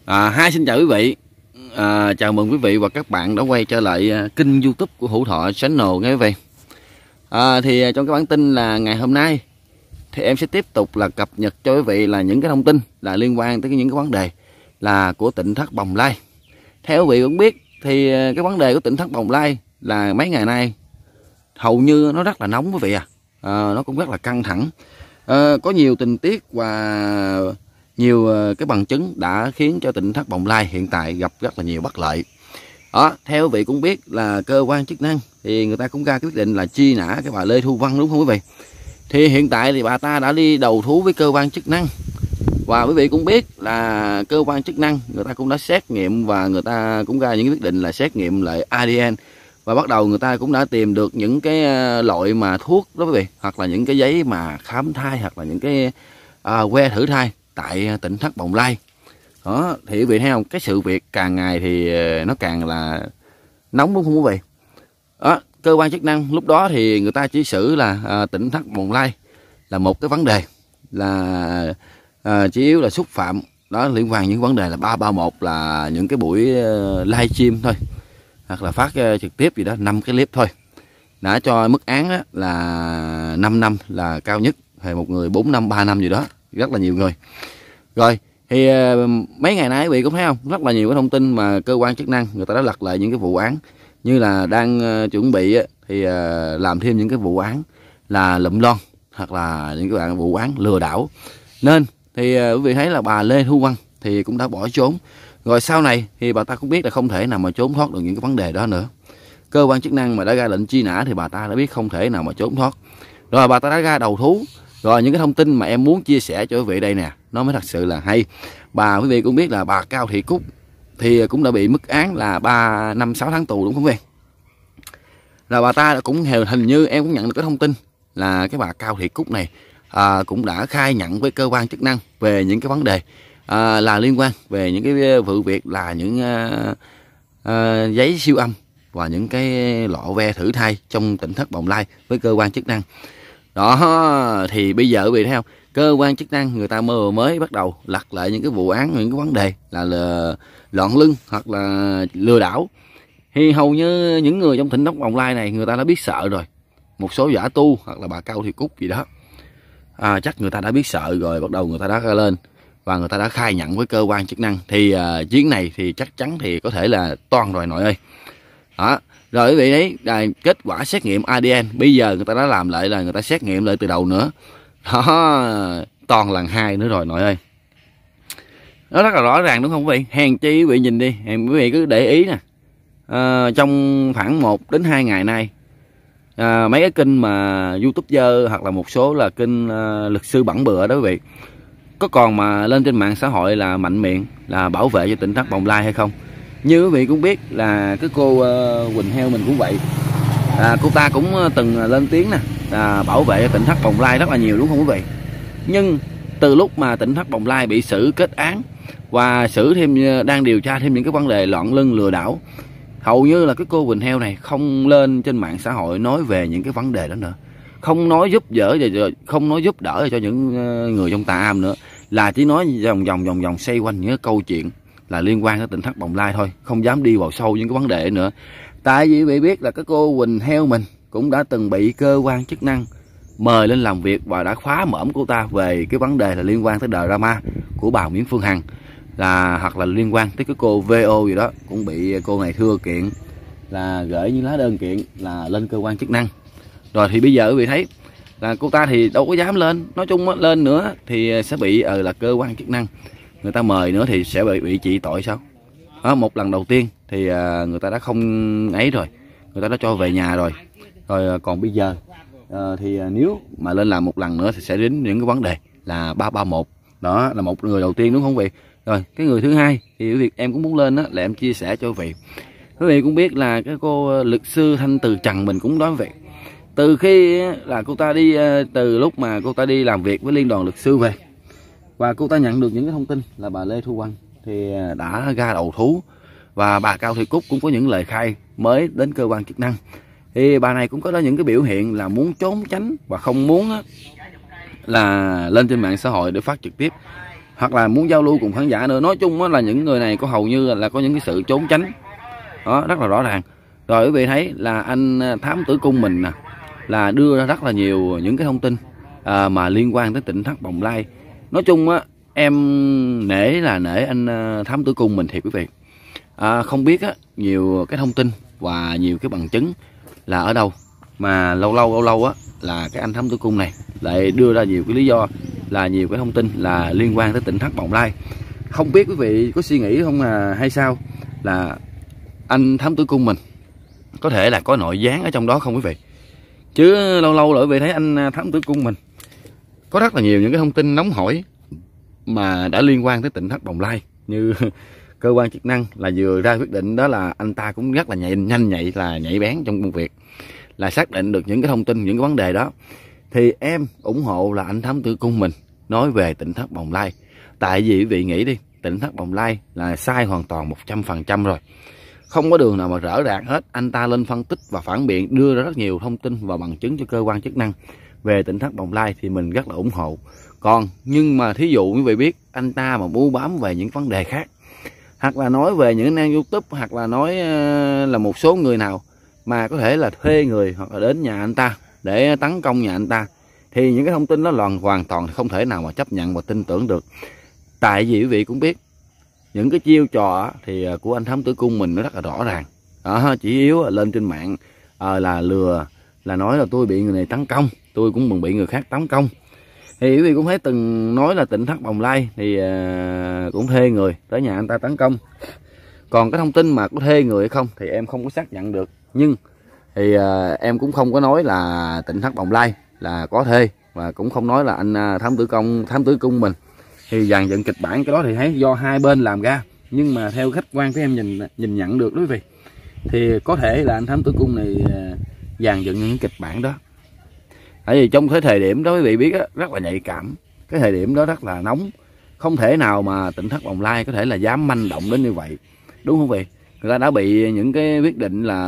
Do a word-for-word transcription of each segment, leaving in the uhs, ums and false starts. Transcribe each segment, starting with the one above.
À, hai xin chào quý vị, à, chào mừng quý vị và các bạn đã quay trở lại uh, kênh YouTube của Hữu Thọ Channel nghe quý vị. À, thì uh, trong cái bản tin là ngày hôm nay thì em sẽ tiếp tục là cập nhật cho quý vị là những cái thông tin là liên quan tới những cái vấn đề là của tỉnh Thất Bồng Lai. Theo quý vị cũng biết thì uh, cái vấn đề của tỉnh Thất Bồng Lai là mấy ngày nay hầu như nó rất là nóng quý vị à, à nó cũng rất là căng thẳng, à, có nhiều tình tiết và nhiều cái bằng chứng đã khiến cho tỉnh Thất Bồng Lai hiện tại gặp rất là nhiều bất lợi. Đó, theo quý vị cũng biết là cơ quan chức năng thì người ta cũng ra quyết định là truy nã cái bà Lê Thu Vân, đúng không quý vị? Thì hiện tại thì bà ta đã đi đầu thú với cơ quan chức năng. Và quý vị cũng biết là cơ quan chức năng người ta cũng đã xét nghiệm và người ta cũng ra những quyết định là xét nghiệm lại a đê en. Và bắt đầu người ta cũng đã tìm được những cái loại mà thuốc đó quý vị, hoặc là những cái giấy mà khám thai, hoặc là những cái à, que thử thai tại tỉnh Thất Bồng Lai. Đó, thì quý vị thấy không, cái sự việc càng ngày thì nó càng là nóng, đúng không quý vị? Đó, cơ quan chức năng lúc đó thì người ta chỉ xử là à, tỉnh Thất Bồng Lai là một cái vấn đề là à, chỉ yếu là xúc phạm đó, liên quan những vấn đề là ba ba một là những cái buổi uh, live stream thôi, hoặc là phát uh, trực tiếp gì đó, năm cái clip thôi, đã cho mức án á, là năm năm là cao nhất, hay một người bốn năm, ba năm gì đó, rất là nhiều người. Rồi thì uh, mấy ngày nay quý vị cũng thấy không, rất là nhiều cái thông tin mà cơ quan chức năng người ta đã lật lại những cái vụ án như là đang uh, chuẩn bị uh, thì uh, làm thêm những cái vụ án là lụm lon, hoặc là những cái vụ án lừa đảo. Nên thì uh, quý vị thấy là bà Lê Thu Vân thì cũng đã bỏ trốn. Rồi sau này thì bà ta cũng biết là không thể nào mà trốn thoát được những cái vấn đề đó nữa. Cơ quan chức năng mà đã ra lệnh truy nã thì bà ta đã biết không thể nào mà trốn thoát. Rồi bà ta đã ra đầu thú. Rồi những cái thông tin mà em muốn chia sẻ cho quý vị đây nè, nó mới thật sự là hay. Bà quý vị cũng biết là bà Cao Thị Cúc thì cũng đã bị mức án là ba năm sáu tháng tù, đúng không quý vị? Là bà ta cũng hình như em cũng nhận được cái thông tin là cái bà Cao Thị Cúc này à, cũng đã khai nhận với cơ quan chức năng về những cái vấn đề à, là liên quan về những cái vụ việc là những à, à, giấy siêu âm và những cái lọ ve thử thai trong tỉnh Thất Bồng Lai với cơ quan chức năng. Đó, thì bây giờ quý vị thấy không, cơ quan chức năng người ta mơ mới bắt đầu lật lại những cái vụ án, những cái vấn đề là, là loạn lưng hoặc là lừa đảo. Thì hầu như những người trong tỉnh Thất Bồng Lai này người ta đã biết sợ rồi. Một số giả tu hoặc là bà Cao Thị Cúc gì đó, à, chắc người ta đã biết sợ rồi, bắt đầu người ta đã ra lên và người ta đã khai nhận với cơ quan chức năng. Thì uh, chuyến này thì chắc chắn thì có thể là toan rồi nội ơi. Đó. Rồi quý vị đấy, là kết quả xét nghiệm a đê en bây giờ người ta đã làm lại là người ta xét nghiệm lại từ đầu nữa. Đó, toàn lần hai nữa rồi nội ơi. Nó rất là rõ ràng, đúng không quý vị? Hèn chi quý vị nhìn đi, hèn quý vị cứ để ý nè. À, trong khoảng một đến hai ngày nay, à, mấy cái kênh mà YouTuber hoặc là một số là kênh uh, luật sư bẩn bựa đó quý vị, có còn mà lên trên mạng xã hội là mạnh miệng là bảo vệ cho tỉnh Thất Bồng Lai hay không? Như quý vị cũng biết là cái cô uh, Quỳnh Heo mình cũng vậy, à, cô ta cũng từng lên tiếng nè là bảo vệ cho tỉnh Thất Bồng Lai rất là nhiều, đúng không quý vị? Nhưng từ lúc mà tỉnh Thất Bồng Lai bị xử kết án và xử thêm, đang điều tra thêm những cái vấn đề loạn lưng lừa đảo, hầu như là cái cô Quỳnh Heo này không lên trên mạng xã hội nói về những cái vấn đề đó nữa, không nói giúp đỡ, không nói giúp đỡ cho những người trong tà am nữa, là chỉ nói vòng vòng vòng vòng xoay quanh những cái câu chuyện là liên quan đến tỉnh Thất Bồng Lai thôi, không dám đi vào sâu những cái vấn đề nữa. Tại vì bị biết là cái cô Quỳnh Heo mình cũng đã từng bị cơ quan chức năng mời lên làm việc và đã khóa mõm cô ta về cái vấn đề là liên quan tới drama của bà Nguyễn Phương Hằng, là hoặc là liên quan tới cái cô vê o gì đó, cũng bị cô này thưa kiện là gửi những lá đơn kiện là lên cơ quan chức năng. Rồi thì bây giờ quý vị thấy là cô ta thì đâu có dám lên, nói chung lên nữa thì sẽ bị ờ là cơ quan chức năng người ta mời nữa thì sẽ bị bị trị tội sao? Đó, một lần đầu tiên thì uh, người ta đã không ấy rồi, người ta đã cho về nhà rồi. Rồi uh, còn bây giờ uh, thì uh, nếu mà lên làm một lần nữa thì sẽ đến những cái vấn đề là ba ba một. Đó là một người đầu tiên, đúng không quý vị? Rồi cái người thứ hai thì việc em cũng muốn lên đó là em chia sẻ cho quý vị. Quý vị cũng biết là cái cô luật sư Thanh Từ Trần mình cũng nói vậy. Từ khi là cô ta đi, từ lúc mà cô ta đi làm việc với Liên đoàn Luật sư về và cô ta nhận được những cái thông tin là bà Lê Thu Vân thì đã ra đầu thú, và bà Cao Thị Cúc cũng có những lời khai mới đến cơ quan chức năng. Thì bà này cũng có những cái biểu hiện là muốn trốn tránh và không muốn là lên trên mạng xã hội để phát trực tiếp. hoặc là muốn giao lưu cùng khán giả nữa. Nói chung á, là những người này có hầu như là có những cái sự trốn tránh đó rất là rõ ràng. Rồi quý vị thấy là anh Thám Tử Cung mình nè là đưa ra rất là nhiều những cái thông tin à, mà liên quan tới tỉnh thất Bồng Lai. Nói chung á, em nể là nể anh Thám Tử Cung mình thiệt quý vị. À, không biết á, nhiều cái thông tin và nhiều cái bằng chứng là ở đâu mà lâu lâu lâu lâu á là cái anh Thám Tử Cung này lại đưa ra nhiều cái lý do, là nhiều cái thông tin là liên quan tới tỉnh thất Bồng Lai. Không biết quý vị có suy nghĩ không là hay sao là anh Thám Tử Cung mình có thể là có nội gián ở trong đó không quý vị? Chứ lâu lâu lại quý vị thấy anh Thám Tử Cung mình có rất là nhiều những cái thông tin nóng hổi mà đã liên quan tới tỉnh thất Bồng Lai, như cơ quan chức năng là vừa ra quyết định đó là anh ta cũng rất là nhạy, nhanh nhạy là nhạy bén trong công việc, là xác định được những cái thông tin, những cái vấn đề đó. Thì em ủng hộ là anh Thám Tử Cung mình nói về tỉnh thất Bồng Lai. Tại vì quý vị nghĩ đi, tỉnh thất Bồng Lai là sai hoàn toàn một trăm phần trăm rồi, không có đường nào mà rỡ rạc hết. Anh ta lên phân tích và phản biện, đưa ra rất nhiều thông tin và bằng chứng cho cơ quan chức năng về tỉnh thất Bồng Lai thì mình rất là ủng hộ. Còn nhưng mà thí dụ quý vị biết anh ta mà bu bám về những vấn đề khác, hoặc là nói về những anh YouTube, hoặc là nói là một số người nào mà có thể là thuê người hoặc là đến nhà anh ta để tấn công nhà anh ta, thì những cái thông tin đó là hoàn toàn không thể nào mà chấp nhận và tin tưởng được. Tại vì quý vị cũng biết những cái chiêu trò thì của anh Thám Tử Cung mình nó rất là rõ ràng đó, chỉ yếu lên trên mạng à, là lừa, là nói là tôi bị người này tấn công, tôi cũng bị người khác tấn công. Thì quý vị cũng thấy từng nói là tỉnh thất Bồng Lai thì uh, cũng thuê người tới nhà anh ta tấn công. Còn cái thông tin mà có thuê người hay không thì em không có xác nhận được, nhưng thì uh, em cũng không có nói là tỉnh thất Bồng Lai là có thuê, và cũng không nói là anh uh, Thám Tử Công Thám Tử Cung mình thì dàn dựng kịch bản. Cái đó thì thấy do hai bên làm ra, nhưng mà theo khách quan của em nhìn nhìn nhận được đó quý vị, thì có thể là anh Thám Tử Cung này uh, dàn dựng những kịch bản đó. Tại vì trong cái thời điểm đó quý vị biết á, rất là nhạy cảm, cái thời điểm đó rất là nóng, không thể nào mà tỉnh thất Bồng Lai có thể là dám manh động đến như vậy, đúng không vị? Người ta đã bị những cái quyết định là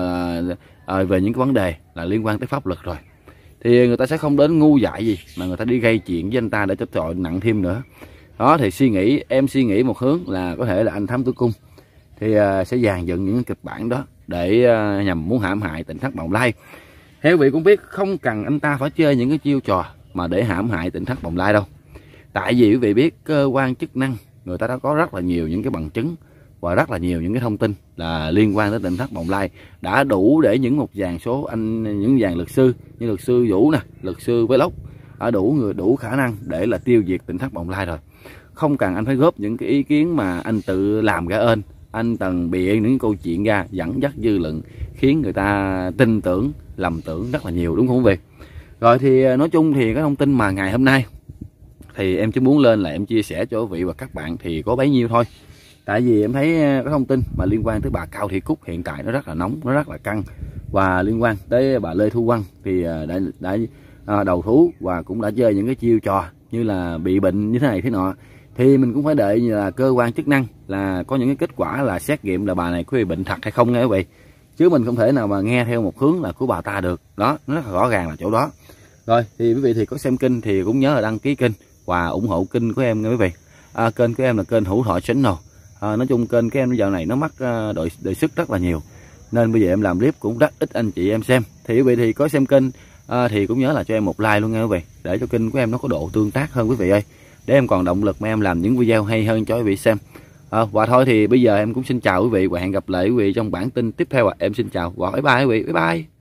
à, về những cái vấn đề là liên quan tới pháp luật rồi, thì người ta sẽ không đến ngu dại gì mà người ta đi gây chuyện với anh ta để cho tội nặng thêm nữa. Đó thì suy nghĩ, em suy nghĩ một hướng là có thể là anh Thám Tử Cung thì à, sẽ dàn dựng những kịch bản đó để à, nhằm muốn hãm hại tỉnh thất Bồng Lai. Theo quý vị cũng biết không cần anh ta phải chơi những cái chiêu trò mà để hãm hại tỉnh thất Bồng Lai đâu. Tại vì quý vị biết cơ quan chức năng người ta đã có rất là nhiều những cái bằng chứng và rất là nhiều những cái thông tin là liên quan tới tỉnh thất Bồng Lai, đã đủ để những một dàn số anh những dàn luật sư như luật sư Vũ nè, luật sư Vlog đã đủ người đủ khả năng để là tiêu diệt tỉnh thất Bồng Lai rồi. Không cần anh phải góp những cái ý kiến mà anh tự làm ra ơn, anh tần bịa những câu chuyện ra dẫn dắt dư luận khiến người ta tin tưởng lầm tưởng rất là nhiều, đúng không quý vị? Rồi thì nói chung thì cái thông tin mà ngày hôm nay thì em chỉ muốn lên là em chia sẻ cho quý vị và các bạn thì có bấy nhiêu thôi. Tại vì em thấy cái thông tin mà liên quan tới bà Cao Thị Cúc hiện tại nó rất là nóng, nó rất là căng, và liên quan tới bà Lê Thu Vân thì đã, đã đầu thú và cũng đã chơi những cái chiêu trò như là bị bệnh như thế này thế nọ, thì mình cũng phải đợi là cơ quan chức năng là có những cái kết quả là xét nghiệm là bà này có bị bệnh thật hay không nghe quý vị, chứ mình không thể nào mà nghe theo một hướng là của bà ta được. Đó, nó rất là rõ ràng là chỗ đó. Rồi thì quý vị thì có xem kênh thì cũng nhớ là đăng ký kênh và ủng hộ kênh của em nha quý vị. À, kênh của em là kênh Hữu Thọ Channel. À, nói chung kênh của em dạo này nó mắc uh, đội đề xuất rất là nhiều, nên bây giờ em làm clip cũng rất ít anh chị em xem. Thì quý vị thì có xem kênh à, thì cũng nhớ là cho em một like luôn nha quý vị, để cho kênh của em nó có độ tương tác hơn quý vị ơi, để em còn động lực mà em làm những video hay hơn cho quý vị xem. À, và thôi thì bây giờ em cũng xin chào quý vị và hẹn gặp lại quý vị trong bản tin tiếp theo. À. Em xin chào và bye bye quý vị, bye bye.